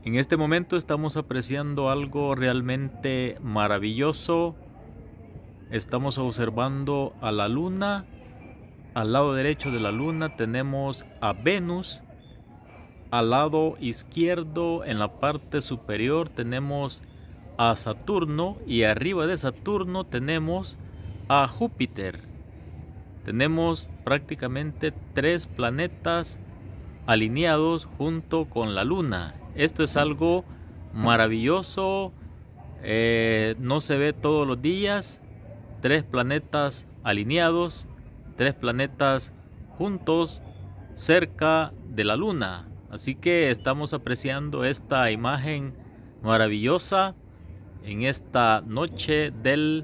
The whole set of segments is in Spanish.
En este momento estamos apreciando algo realmente maravilloso. Estamos observando a la luna. Al lado derecho de la luna tenemos a Venus. Al lado izquierdo, en la parte superior, tenemos a Saturno. Y arriba de Saturno tenemos a Júpiter. Tenemos prácticamente 3 planetas alineados junto con la luna. Esto es algo maravilloso, no se ve todos los días. 3 planetas alineados, 3 planetas juntos cerca de la luna. Así que estamos apreciando esta imagen maravillosa en esta noche del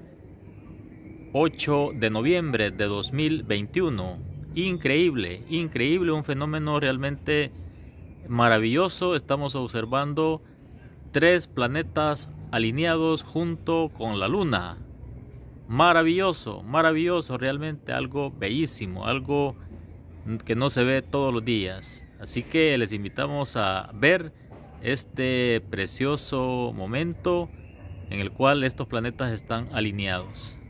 8 de noviembre de 2021. Increíble, increíble, un fenómeno realmente maravilloso. Estamos observando 3 planetas alineados junto con la luna. Maravilloso, maravilloso, realmente algo bellísimo, algo que no se ve todos los días. Así que les invitamos a ver este precioso momento en el cual estos planetas están alineados.